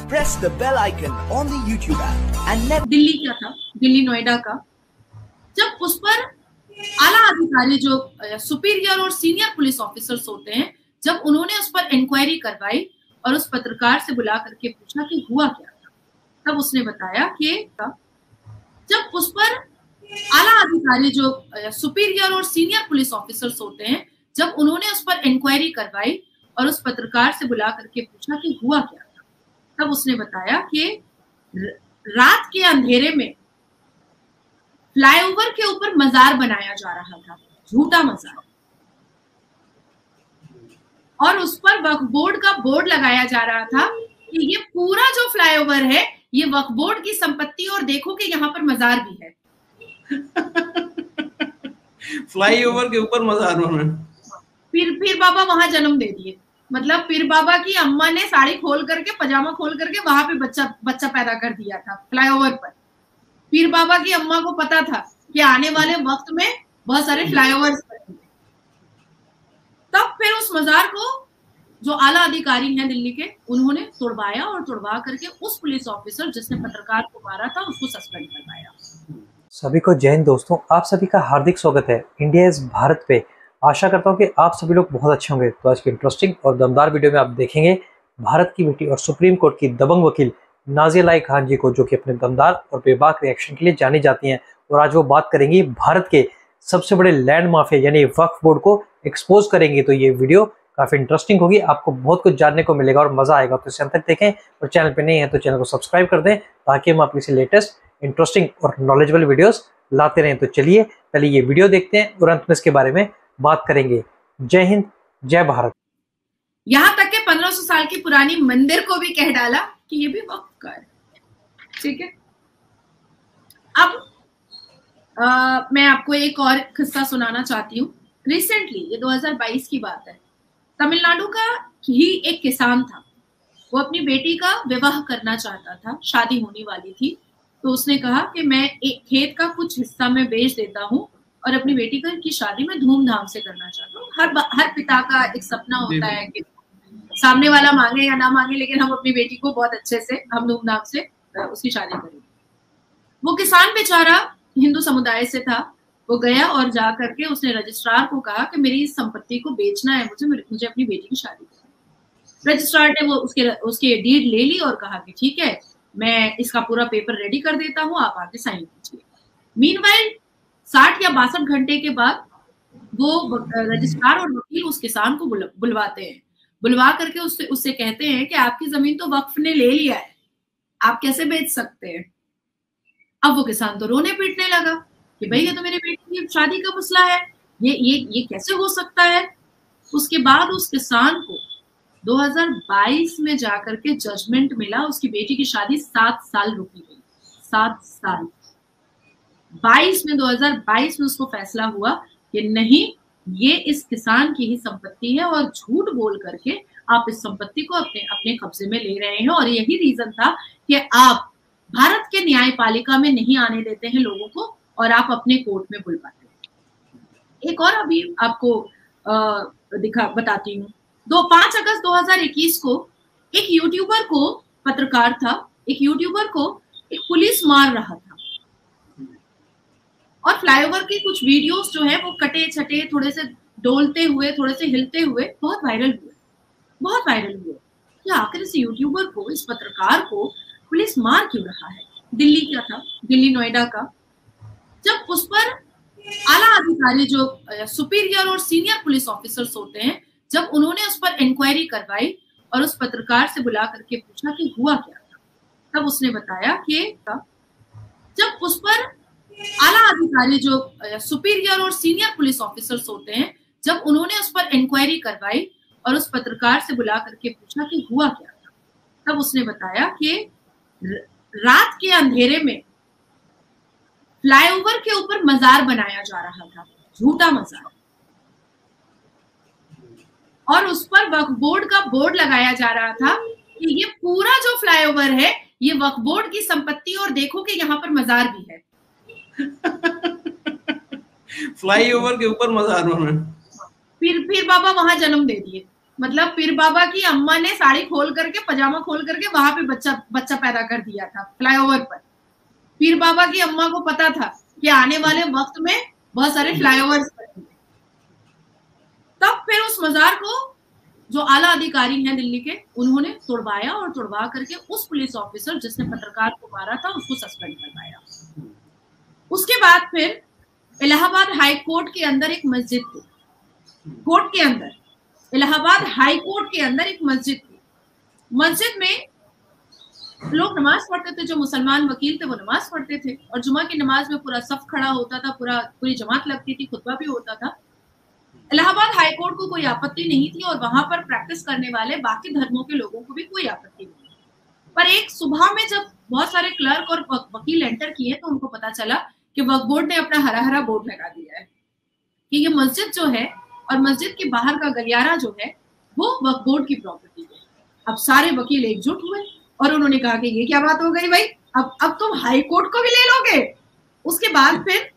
press the bell icon on the YouTube app and never... Delhi क्या था, दिल्ली नोएडा का, जब उस पर आला अधिकारी जो सुपीरियर और सीनियर पुलिस ऑफिसर्स होते हैं, जब उन्होंने उस पर इंक्वायरी करवाई और उस पत्रकार से बुला करके पूछा कि हुआ क्या था, तब उसने बताया कि जब उस पर आला अधिकारी जो सुपीरियर और सीनियर पुलिस ऑफिसर्स होते हैं, जब उन्होंने उस पर इंक्वायरी करवाई और उस पत्रकार से बुला करके पूछा कि हुआ क्या था, तब उसने बताया कि रात के अंधेरे में फ्लाईओवर के ऊपर मजार बनाया जा रहा था, झूठा मजार, और उस पर वक्फ बोर्ड का बोर्ड लगाया जा रहा था कि ये पूरा जो फ्लाईओवर है ये वक्फ बोर्ड की संपत्ति और देखो कि यहाँ पर मजार भी है। फ्लाईओवर के ऊपर मजार बना। पीर बाबा वहां जन्म दे दिए, मतलब पीर बाबा की अम्मा ने साड़ी खोल करके, पजामा खोल करके वहां पे बच्चा पैदा कर दिया था फ्लाईओवर पर। पीर बाबा की अम्मा को पता था कि आने वाले वक्त में बहुत सारे फ्लाईओवर्स बनेंगे, तब फिर उस मजार को जो आला अधिकारी हैं दिल्ली के, उन्होंने तोड़वाया और तोड़वा करके उस पुलिस ऑफिसर जिसने पत्रकार को मारा था उसको सस्पेंड करवाया। सभी को जय हिंद दोस्तों, आप सभी का हार्दिक स्वागत है इंडिया इज भारत पे। आशा करता हूँ कि आप सभी लोग बहुत अच्छे होंगे। तो आज की इंटरेस्टिंग और दमदार वीडियो में आप देखेंगे भारत की बेटी और सुप्रीम कोर्ट की दबंग वकील नाज़िया इलाही खान जी को, जो कि अपने दमदार और बेबाक रिएक्शन के लिए जानी जाती हैं। और आज वो बात करेंगी भारत के सबसे बड़े लैंड माफिया यानी वक्फ बोर्ड को एक्सपोज करेंगी। तो ये वीडियो काफी इंटरेस्टिंग होगी, आपको बहुत कुछ जानने को मिलेगा और मजा आएगा। तो इसे अंत तक देखें और चैनल पे नहीं है तो चैनल को सब्सक्राइब कर दें ताकि हम आपके लेटेस्ट इंटरेस्टिंग और नॉलेजेबल वीडियोस लाते रहें। तो चलिए पहले ये वीडियो देखते हैं और अंत में इसके बारे में बात करेंगे। जय हिंद, जय भारत। यहाँ तक के 1500 साल की पुरानी मंदिर को भी कह डाला कि ये भी वक्फ का है। ठीक है, अब मैं आपको एक और किस्सा सुनाना चाहती हूँ। रिसेंटली, ये 2022 की बात है, तमिलनाडु का ही एक किसान था। वो अपनी बेटी का विवाह करना चाहता था, शादी होने वाली थी, तो उसने कहा कि मैं एक खेत का कुछ हिस्सा में बेच देता हूँ और अपनी बेटी की शादी में धूमधाम से करना चाहता हूँ। हर पिता का एक सपना होता है कि सामने वाला मांगे या ना मांगे, लेकिन हम अपनी बेटी को बहुत अच्छे से, हम धूमधाम से उसकी शादी करेंगे। वो किसान बेचारा हिंदू समुदाय से था। वो गया और जा करके उसने रजिस्ट्रार को कहा कि मेरी इस संपत्ति को बेचना है, मुझे अपनी बेटी की शादी करनी है। रजिस्ट्रार ने वो उसके डीड ले ली और कहा कि ठीक है, मैं इसका पूरा पेपर रेडी कर देता हूँ, आप आके साइन कीजिए। मीनवाइल 60 या 62 घंटे के बाद वो रजिस्ट्रार और वकील उस किसान को बुलवाते हैं। बुलवा करके उससे कहते हैं कि आपकी जमीन तो वक्फ ने ले लिया है, आप कैसे बेच सकते हैं। अब वो किसान तो रोने पीटने लगा कि भाई ये तो मेरे बेटी की शादी का मसला है, ये कैसे हो सकता है। उसके बाद उस किसान को 2022 में जाकर के जजमेंट मिला, उसकी बेटी की शादी 7 साल रुकी गई, 7 साल। 2022 में उसको फैसला हुआ कि नहीं, ये इस किसान की ही संपत्ति है और झूठ बोल करके आप इस संपत्ति को अपने कब्जे में ले रहे हैं। और यही रीजन था कि आप भारत के न्यायपालिका में नहीं आने देते हैं लोगों को और आप अपने कोर्ट में बुलवाते हैं। एक और अभी आपको बताती हूँ। 5 अगस्त 2021 को एक यूट्यूबर को, पत्रकार था, एक यूट्यूबर को एक पुलिस मार रहा था और फ्लाईओवर की कुछ वीडियोस जो है वो कटे छटे, थोड़े से डोलते हुए, थोड़े से हिलते हुए बहुत वायरल हुए कि आखिर इस यूट्यूबर को, इस पत्रकार को पुलिस मार क्यों रहा है। दिल्ली क्या था, दिल्ली नोएडा का, जब उस पर आला अधिकारी जो सुपीरियर और सीनियर पुलिस ऑफिसर्स होते हैं, जब उन्होंने उस पर इंक्वायरी करवाई और उस पत्रकार से बुला करके पूछा कि हुआ क्या था, तब उसने बताया कि जब उस पर आला अधिकारी जो सुपीरियर और सीनियर पुलिस ऑफिसर्स होते हैं, जब उन्होंने उस पर इंक्वायरी करवाई और उस पत्रकार से बुला करके पूछा कि हुआ क्या था, तब उसने बताया कि रात के अंधेरे में फ्लाईओवर के ऊपर मजार बनाया जा रहा था, झूठा मजार, और उस पर वक्फ बोर्ड का बोर्ड लगाया जा रहा था कि ये पूरा जो फ्लाईओवर है ये वक्फ बोर्ड की संपत्ति और देखो कि यहाँ पर मजार भी है। फ्लाईओवर के ऊपर मजार बना। पीर बाबा वहां जन्म दे दिए, मतलब पीर बाबा की अम्मा ने साड़ी खोल करके, पजामा खोल करके वहां पे बच्चा पैदा कर दिया था फ्लाईओवर पर। पीर बाबा की अम्मा को पता था कि आने वाले वक्त में बहुत सारे फ्लाईओवर्स बनेंगे। तब फिर उस मजार को जो आला अधिकारी हैं दिल्ली के, उन्होंने तोड़वाया और तोड़वा करके उस पुलिस ऑफिसर जिसने पत्रकार को मारा था उसको सस्पेंड करवाया। उसके बाद फिर इलाहाबाद हाई कोर्ट के अंदर एक मस्जिद थी, कोर्ट के अंदर, इलाहाबाद हाई कोर्ट के अंदर एक मस्जिद थी। मस्जिद में लोग नमाज पढ़ते थे, जो मुसलमान वकील थे वो नमाज पढ़ते थे, और जुमा की नमाज में पूरा सफ खड़ा होता था, पूरी जमात लगती थी, खुतबा भी होता था। इलाहाबाद हाई कोर्ट को कोई आपत्ति नहीं थी, और वहां पर प्रैक्टिस करने वाले बाकी धर्मों के लोगों को भी कोई आपत्ति नहीं। पर एक सुबह में जब बहुत सारे क्लर्क और वकील एंटर किए तो उनको पता चला कि वक्फ बोर्ड ने अपना हरा हरा बोर्ड लगा दिया है कि ये मस्जिद जो है और मस्जिद के बाहर का गलियारा जो है वो वक्फ बोर्ड की प्रॉपर्टी है। अब सारे वकील एकजुट हुए और उन्होंने कहा कि ये क्या बात हो गई भाई, अब तुम हाई कोर्ट को भी ले लोगे। उसके बाद फिर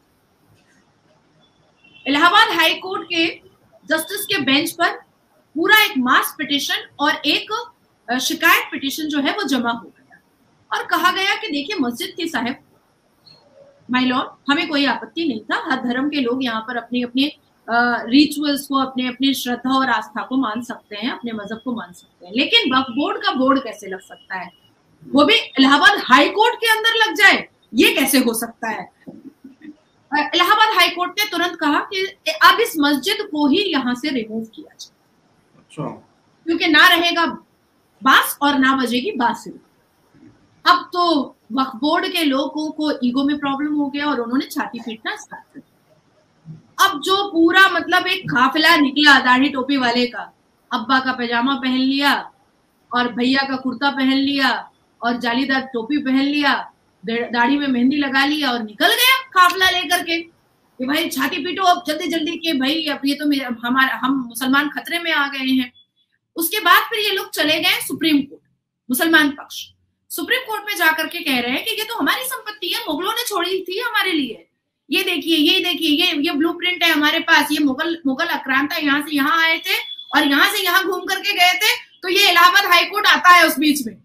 इलाहाबाद हाई कोर्ट के जस्टिस के बेंच पर पूरा एक मास पिटिशन और एक शिकायत पिटिशन जो है वो जमा हो गया, और कहा गया कि देखिए मस्जिद थी साहब, माय लॉर्ड, हमें कोई आपत्ति नहीं था, हर धर्म के लोग यहाँ पर अपने अपने रिचुअल्स को, अपने अपने श्रद्धा और आस्था को मान सकते हैं, अपने मजहब को मान सकते हैं, लेकिन वक्फ बोर्ड का बोर्ड कैसे लग सकता है, वो भी इलाहाबाद हाई कोर्ट के अंदर लग जाए, ये कैसे हो सकता है। इलाहाबाद हाई कोर्ट ने तुरंत कहा कि अब इस मस्जिद को ही यहाँ से रिमूव किया जाए। अच्छा। क्योंकि ना रहेगा बांस और ना बजेगी बांसुरी। अब तो वक्फ बोर्ड के लोगों को ईगो में प्रॉब्लम हो गया और उन्होंने छाती पीटना स्टार्ट कर दिया। अब जो पूरा मतलब एक काफिला निकला दाढ़ी टोपी वाले का, अब्बा का पैजामा पहन लिया और भैया का कुर्ता पहन लिया और जालीदार टोपी पहन लिया, दाढ़ी में मेहंदी लगा लिया और निकल गया काफिला लेकर के कि भाई छाती पीटो अब जल्दी जल्दी के भाई, अब ये तो हम मुसलमान खतरे में आ गए हैं। उसके बाद फिर ये लोग चले गए सुप्रीम कोर्ट, मुसलमान पक्ष सुप्रीम कोर्ट में जाकर के कह रहे हैं कि ये तो हमारी संपत्ति है, मुगलों ने छोड़ी थी हमारे लिए, ये देखिए ये ब्लूप्रिंट है हमारे पास, ये मुगल आक्रांता यहाँ से यहाँ आए थे और यहाँ से यहाँ घूम करके गए थे, तो ये इलाहाबाद हाई कोर्ट आता है उस बीच में।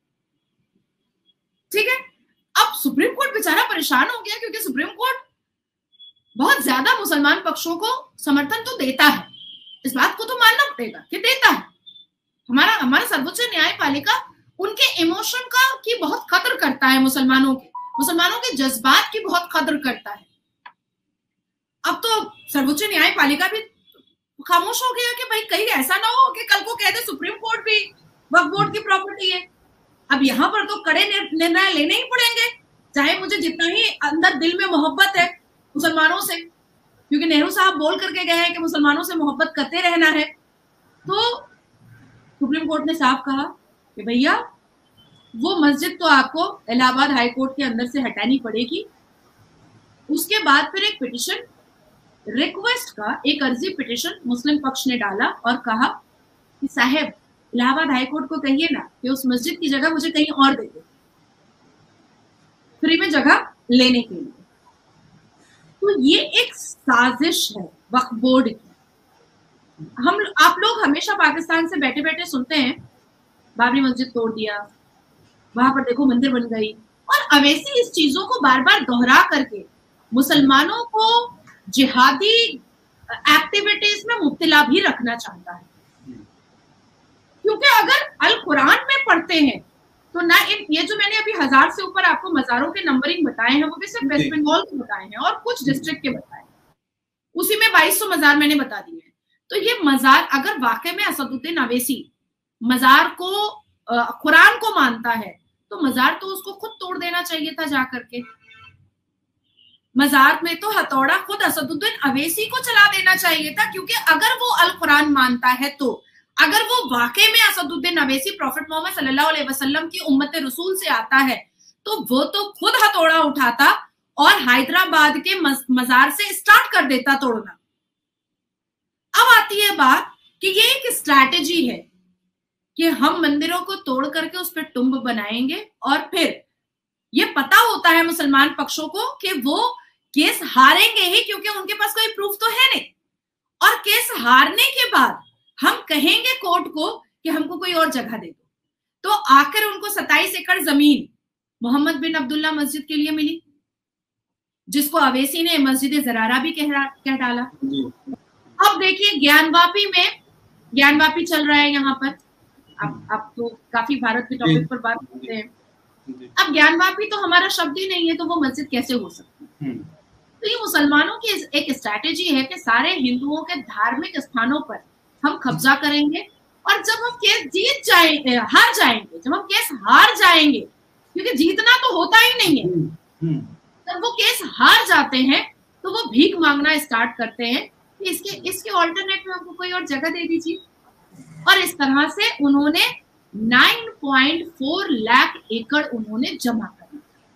ठीक है, अब सुप्रीम कोर्ट बेचारा परेशान हो गया क्योंकि सुप्रीम कोर्ट बहुत ज्यादा मुसलमान पक्षों को समर्थन तो देता है, इस बात को तो मानना पड़ेगा कि देता है। हमारा सर्वोच्च न्यायपालिका उनके इमोशन का की बहुत कदर करता है, मुसलमानों के जज्बात की बहुत कदर करता है। अब तो सर्वोच्च न्यायपालिका भी खामोश हो गया कि भाई कहीं ऐसा ना हो कि कल को कह दे सुप्रीम कोर्ट भी वक्फ बोर्ड की प्रॉपर्टी है। अब यहाँ पर तो कड़े निर्णय लेने ही पड़ेंगे, चाहे मुझे जितना ही अंदर दिल में मोहब्बत है मुसलमानों से, क्योंकि नेहरू साहब बोल करके गए हैं कि मुसलमानों से मोहब्बत करते रहना है। तो सुप्रीम कोर्ट ने साफ कहा कि भैया वो मस्जिद तो आपको इलाहाबाद हाई कोर्ट के अंदर से हटानी पड़ेगी। उसके बाद फिर एक पिटिशन रिक्वेस्ट का एक अर्जी पिटिशन मुस्लिम पक्ष ने डाला और कहा कि साहब इलाहाबाद हाई कोर्ट को कहिए ना कि उस मस्जिद की जगह मुझे कहीं और दे दे, फ्री में जगह लेने के लिए। तो ये एक साजिश है वक्फ बोर्ड की। आप लोग हमेशा पाकिस्तान से बैठे बैठे सुनते हैं बाबरी मस्जिद तोड़ दिया, वहां पर देखो मंदिर बन गई, और अवैसी इस चीजों को बार बार दोहरा करके मुसलमानों को जिहादी एक्टिविटीज में मुब्तला भी रखना चाहता है। क्योंकि अगर अल कुरान में पढ़ते हैं तो ना ये जो मैंने अभी 1000 से ऊपर आपको मजारों के नंबरिंग बताए हैं वो भी सिर्फ वेस्ट बंगाल के बताए हैं और कुछ डिस्ट्रिक्ट के बताए हैं, उसी में 2200 मजार मैंने बता दिए हैं। तो ये मजार अगर वाकई में असदुद्दीन अवैसी मजार को कुरान को मानता है तो मजार तो उसको खुद तोड़ देना चाहिए था जाकर के। मजार में तो हथौड़ा खुद असदुद्दीन अवैसी को चला देना चाहिए था, क्योंकि अगर वो अल कुरान मानता है तो अगर वो वाकई में असदुद्दीन अवैसी प्रॉफिट मोहम्मद सल्लल्लाहु अलैहि वसल्लम की उम्मत रसूल से आता है तो वो तो खुद हथौड़ा उठाता और हैदराबाद के मजार से स्टार्ट कर देता तोड़ना। अब आती है बात कि ये एक स्ट्रैटेजी है कि हम मंदिरों को तोड़ करके उस पर टुम्ब बनाएंगे और फिर ये पता होता है मुसलमान पक्षों को कि वो केस हारेंगे ही, क्योंकि उनके पास कोई प्रूफ तो है नहीं, और केस हारने के बाद हम कहेंगे कोर्ट को कि हमको कोई और जगह दे दो, तो आखिर उनको 27 एकड़ जमीन मोहम्मद बिन अब्दुल्ला मस्जिद के लिए मिली, जिसको अवैसी ने मस्जिद ज़रारा भी कह डाला। अब देखिए ज्ञानवापी चल रहा है यहाँ पर। अब तो काफी भारत के टॉपिक पर बात करते हैं। अब ज्ञानवापी तो हमारा शब्द ही नहीं है, तो वो मस्जिद कैसे हो सकती है? तो ये मुसलमानों की एक स्ट्रैटेजी है कि सारे हिंदुओं के धार्मिक स्थानों पर हम कब्जा करेंगे, और जब हम केस हार जाएंगे, क्योंकि जीतना तो होता ही नहीं है, जब वो केस हार जाते हैं तो वो भीख मांगना स्टार्ट करते हैं कि इसके ऑल्टरनेट में हमको कोई और जगह दे दीजिए। और इस तरह से उन्होंने 9.4 लाख एकड़ उन्होंने जमा कर।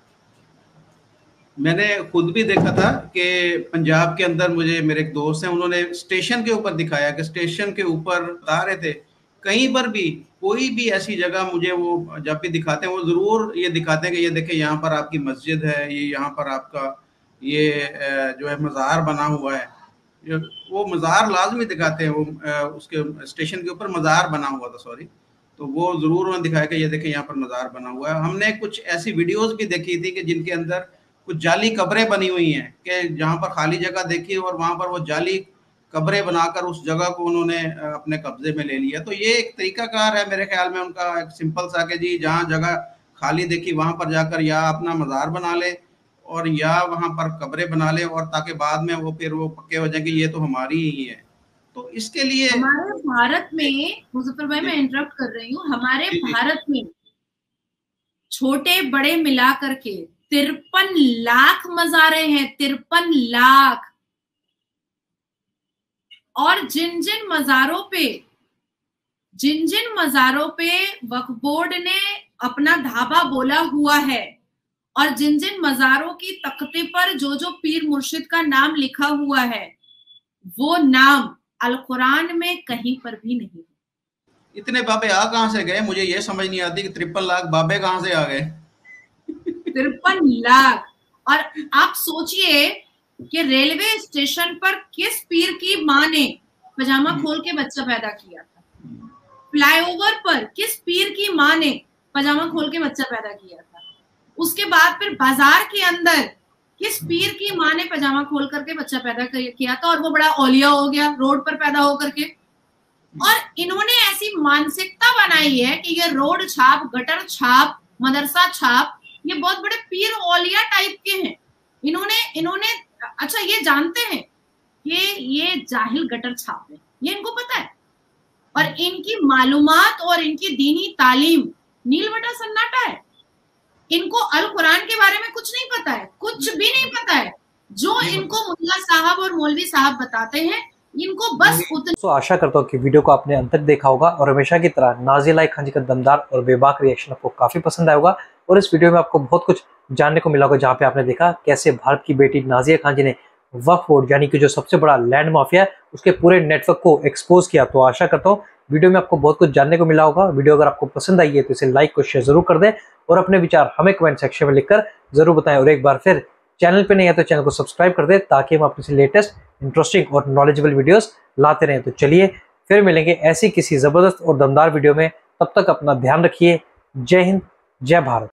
मैंने खुद भी देखा था कि पंजाब के अंदर, मुझे मेरे एक दोस्त हैं, उन्होंने स्टेशन के ऊपर दिखाया कि स्टेशन के ऊपर बता रहे थे, कहीं पर भी कोई भी ऐसी जगह मुझे वो जब भी दिखाते हैं वो जरूर ये दिखाते हैं कि ये देखें यहाँ पर आपकी मस्जिद है, ये यहाँ पर आपका ये जो है मज़ार बना हुआ है। वो मज़ार लाजमी दिखाते हैं, वो उसके स्टेशन के ऊपर मज़ार बना हुआ था, सॉरी, तो वो जरूर उन्होंने दिखाया कि ये देखें यहाँ पर मज़ार बना हुआ है। हमने कुछ ऐसी वीडियोस भी देखी थी कि जिनके अंदर कुछ जाली कब्रें बनी हुई हैं, कि जहाँ पर खाली जगह देखी और वहाँ पर वो जाली कब्रें बनाकर उस जगह को उन्होंने अपने कब्जे में ले लिया। तो ये एक तरीकाकार है मेरे ख्याल में उनका, एक सिंपल सा कि जी जहाँ जगह खाली देखी वहाँ पर जाकर या अपना मज़ार बना ले और या वहाँ पर कब्रें बना ले, और ताकि बाद में वो फिर वो पक्के हो जाए कि ये तो हमारी ही है। तो इसके लिए हमारे भारत में, मुजफ्फर भाई मैं इंटरप्ट कर रही हूँ, हमारे भारत में छोटे बड़े मिला करके 53 लाख मज़ारे हैं, 53 लाख। और जिन जिन मज़ारों पे वक्फ बोर्ड ने अपना धाबा बोला हुआ है, और जिन जिन मज़ारों की तख्ते पर जो जो पीर मुर्शिद का नाम लिखा हुआ है, वो नाम अल कुरान में कहीं पर भी नहीं। इतने बाबे आ कहां से गए, मुझे ये समझ नहीं आती कि 53 लाख बाबे कहां से आ गए। 53 लाख। और आप सोचिए कि रेलवे स्टेशन पर किस पीर की माँ ने पजामा खोल के बच्चा पैदा किया था, फ्लाईओवर पर किस पीर की माँ ने पजामा खोल के बच्चा पैदा किया था, उसके बाद फिर बाजार के अंदर किस पीर की माँ ने पजामा खोल करके बच्चा पैदा किया था, और वो बड़ा औलिया हो गया रोड पर पैदा होकर के। और इन्होंने ऐसी मानसिकता बनाई है कि ये रोड छाप, गटर छाप, मदरसा छाप, ये बहुत बड़े पीर औलिया टाइप के हैं। इन्होंने अच्छा ये जानते हैं कि ये जाहिल गटर छाप है, ये इनको पता है, और इनकी मालूमात और इनकी दीनी तालीम नील बटा सन्नाटा है। इनको अल कुरान के बारे में कुछ नहीं पता है, कुछ भी नहीं पता है। जो इनको मुल्ला साहब और मौलवी साहब बताते हैं, इनको बस उतना। तो आशा करता हूँ कि वीडियो को आपने अंत तक देखा होगा, और हमेशा की तरह नाज़िया खान जी का दमदार और बेबाक रिएक्शन आपको काफी पसंद आया होगा। और इस वीडियो में आपको बहुत कुछ जानने को मिला होगा, जहाँ पे आपने देखा कैसे भारत की बेटी नाज़िया खान जी ने वक्फ बोर्ड यानी कि जो सबसे बड़ा लैंड माफिया है उसके पूरे नेटवर्क को एक्सपोज किया। तो आशा करता हूँ वीडियो में आपको बहुत कुछ जानने को मिला होगा। वीडियो अगर आपको पसंद आई है तो इसे लाइक और शेयर जरूर कर दें, और अपने विचार हमें कमेंट सेक्शन में लिखकर जरूर बताएं। और एक बार फिर चैनल पे नहीं है तो चैनल को सब्सक्राइब कर दें, ताकि हम अपने लेटेस्ट इंटरेस्टिंग और नॉलेजेबल वीडियोस लाते रहें। तो चलिए फिर मिलेंगे ऐसी किसी जबरदस्त और दमदार वीडियो में, तब तक अपना ध्यान रखिए। जय हिंद, जय भारत।